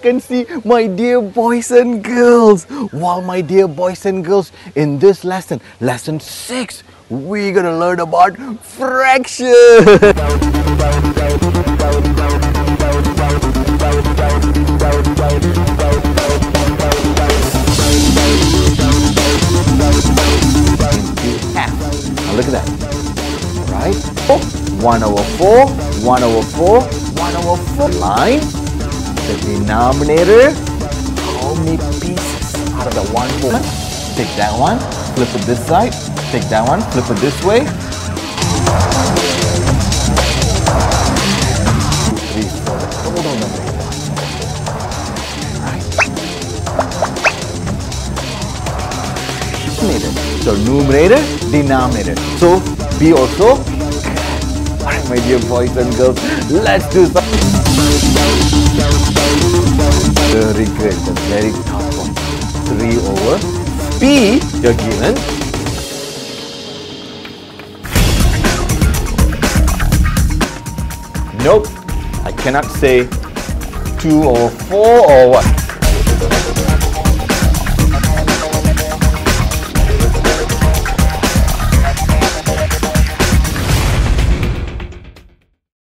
can see my dear boys and girls. Well, my dear boys and girls, in this lesson, lesson 6, we're gonna learn about fraction. Now look at that. Right? 1/4, 1/4, 1/4 line. The denominator. How many pieces out of the 1/4? Take that one, flip it this side. Take that one, flip it this way. 2, 3, 4. The total number. Right. So numerator, denominator. So be also. Alright, my dear boys and girls, let's do some. Very good. The very top one. 3/P. You're given. Nope, I cannot say 2/4 or what.